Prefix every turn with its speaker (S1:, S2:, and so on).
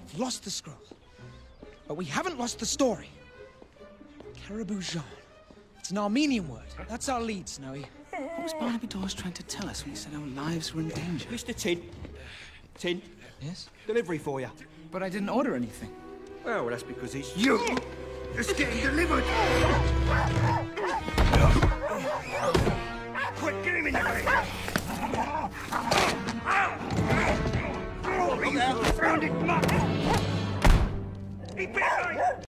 S1: We've lost the scroll, but we haven't lost the story. Caribou Jean. It's an Armenian word. That's our lead, Snowy.
S2: What was Barnaby Dawes trying to tell us when he said our lives were in danger?
S3: Mr. Tin. Tin.
S2: Yes?
S3: Delivery for you.
S2: But I didn't order anything.
S3: Well, that's because it's you that's getting delivered. Quick, get him in there. Oh, you surrounded mutt. He bit me.